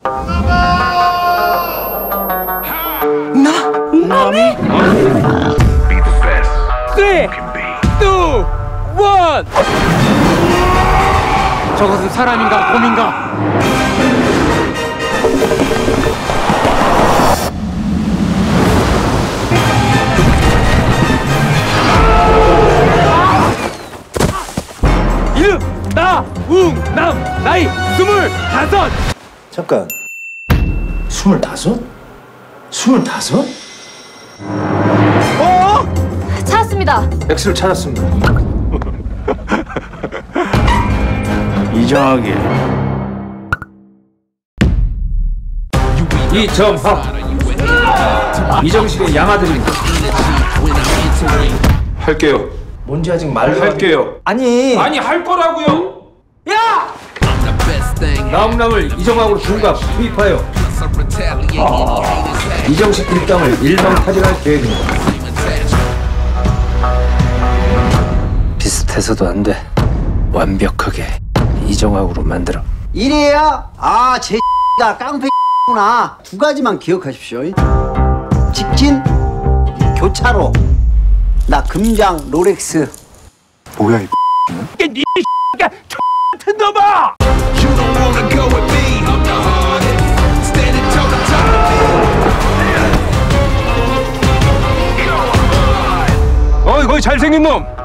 나미? 3, 2, 1 저것은 사람인가 곰인가? 이름 나웅남 나이 25. 잠깐 25? 25? 찾았습니다. X를 찾았습니다. 이정하게 이정학 이정식의 양아들입니다. 할게요. 뭔지 아직 말로 할게요. 아니 할 거라고요. 야! 나홍남을 이정학으로 중갑 투입하여 이정식 일당을 일망타진할 계획입니다. 비슷해서도 안 돼. 완벽하게 이정학으로 만들어. 이래야 제 X가 깡패구나. 두 가지만 기억하십시오. 직진, 교차로. 나 금장 롤렉스. 뭐야 이 이게 니 X가 같은 놈아! 거기 잘생긴 놈!